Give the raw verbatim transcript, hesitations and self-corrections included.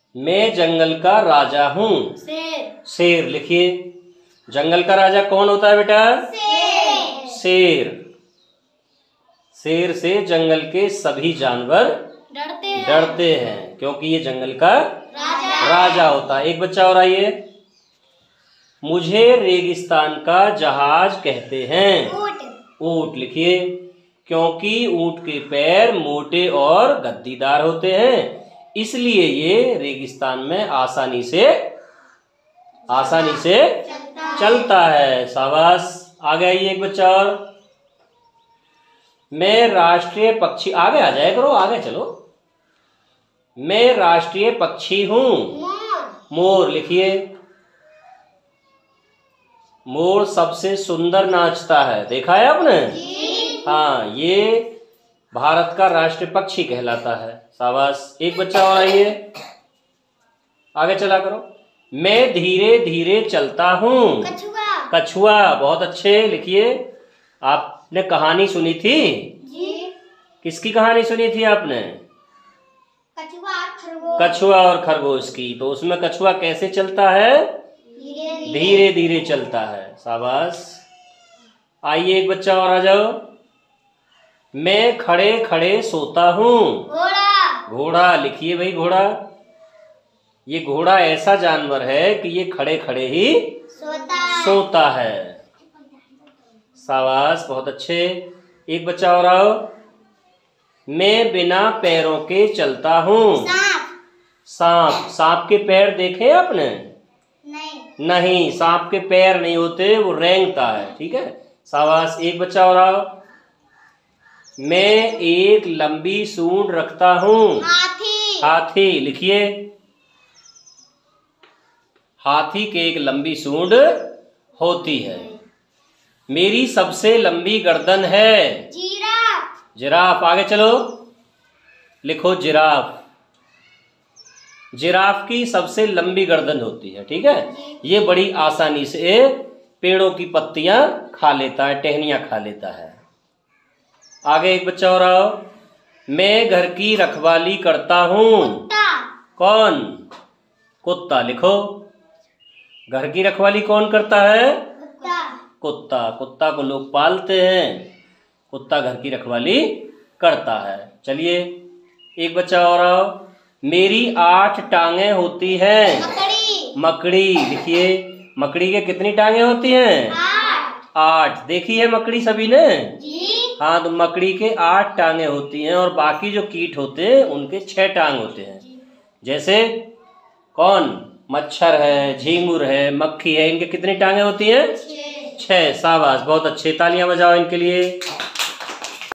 मैं जंगल का राजा हूँ। शेर। शेर लिखिए। जंगल का राजा कौन होता है बेटा? शेर। शेर। शेर से जंगल के सभी जानवर डरते हैं डरते हैं क्योंकि ये जंगल का राजा राजा होता है। एक बच्चा और आइए। मुझे रेगिस्तान का जहाज कहते हैं। ऊंट। ऊंट लिखिए। क्योंकि ऊंट के पैर मोटे और गद्दीदार होते हैं इसलिए ये रेगिस्तान में आसानी से आसानी से चलता, चलता है। शाबाश। आगे आइए एक बच्चा और। मैं राष्ट्रीय पक्षी, आगे आ जाए करो, आगे चलो। मैं राष्ट्रीय पक्षी हूँ। मोर। मोर लिखिए। मोर सबसे सुंदर नाचता है, देखा है आपने? जी। हाँ, ये भारत का राष्ट्रीय पक्षी कहलाता है। शाबाश। एक बच्चा और आइए, आगे चला करो। मैं धीरे धीरे चलता हूँ। कछुआ। कछुआ, बहुत अच्छे। लिखिए। आपने कहानी सुनी थी? जी। किसकी कहानी सुनी थी आपने? कछुआ और खरगोश। कछुआ और खरगोश की। तो उसमें कछुआ कैसे चलता है? धीरे धीरे धीरे चलता है। शाबाश। आइए एक बच्चा और आ जाओ। मैं खड़े खड़े सोता हूँ। घोड़ा। घोड़ा लिखिए भाई। घोड़ा, ये घोड़ा ऐसा जानवर है कि ये खड़े खड़े ही सोता है। सोता है। शाबाश, बहुत अच्छे। एक बच्चा और आओ। मैं बिना पैरों के चलता हूँ। सांप। सांप। सांप के पैर देखे आपने? नहीं। नहीं, सांप के पैर नहीं होते, वो रेंगता है। ठीक है। शाबाश। एक बच्चा और आओ। मैं एक लंबी सूंड रखता हूँ। हाथी। हाथी लिखिए। हाथी के एक लंबी सूंड होती है। मेरी सबसे लंबी गर्दन है। जिराफ। जिराफ। आगे चलो, लिखो जिराफ। जिराफ की सबसे लंबी गर्दन होती है। ठीक है। ये बड़ी आसानी से पेड़ों की पत्तियां खा लेता है, टहनियां खा लेता है। आगे एक बच्चा और आओ। मैं घर की रखवाली करता हूँ। कुत्ता। कौन? कुत्ता लिखो। घर की रखवाली कौन करता है? कुत्ता। कुत्ता। कुत्ता को लोग पालते हैं, कुत्ता घर की रखवाली करता है। चलिए एक बच्चा और आओ। मेरी आठ टांगे होती हैं। मकड़ी। मकड़ी लिखिए। मकड़ी के कितनी टांगे होती हैं? आठ। आठ। देखी है मकड़ी सभी ने? जी। हाँ, तो मकड़ी के आठ टांगे होती हैं और बाकी जो कीट होते हैं उनके छह टांग होते हैं। जैसे कौन? मच्छर है, झींगुर है, मक्खी है, इनके कितनी टांगे होती हैं? छह। छह। शाबाश, बहुत अच्छे। तालियां बजाओ इनके लिए।